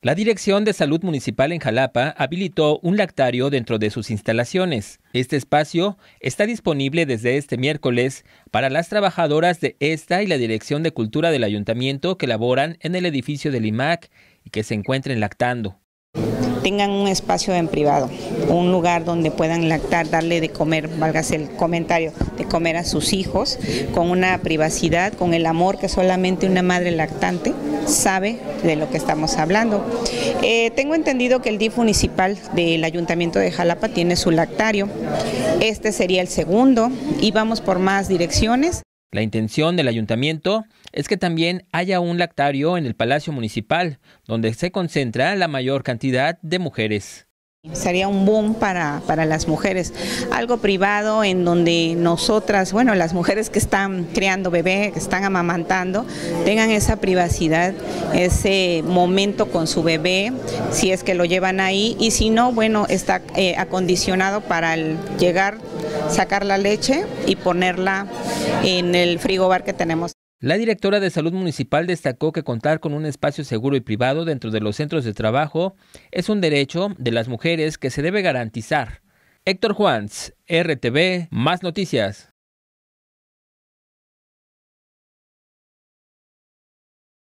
La Dirección de Salud Municipal en Jalapa habilitó un lactario dentro de sus instalaciones. Este espacio está disponible desde este miércoles para las trabajadoras de esta y la Dirección de Cultura del Ayuntamiento que laboran en el edificio del IMAC y que se encuentren lactando. Tengan un espacio en privado, un lugar donde puedan lactar, darle de comer, válgase el comentario, de comer a sus hijos, con una privacidad, con el amor que solamente una madre lactante sabe de lo que estamos hablando. Tengo entendido que el DIF municipal del Ayuntamiento de Jalapa tiene su lactario. Este sería el segundo y vamos por más direcciones. La intención del ayuntamiento es que también haya un lactario en el Palacio Municipal, donde se concentra la mayor cantidad de mujeres. Sería un boom para las mujeres, algo privado en donde nosotras, bueno, las mujeres que están criando bebé, que están amamantando, tengan esa privacidad, ese momento con su bebé, si es que lo llevan ahí, y si no, bueno, está acondicionado para llegar, sacar la leche y ponerla en el frigobar que tenemos. La directora de Salud Municipal destacó que contar con un espacio seguro y privado dentro de los centros de trabajo es un derecho de las mujeres que se debe garantizar. Héctor Juans, RTV, Más Noticias.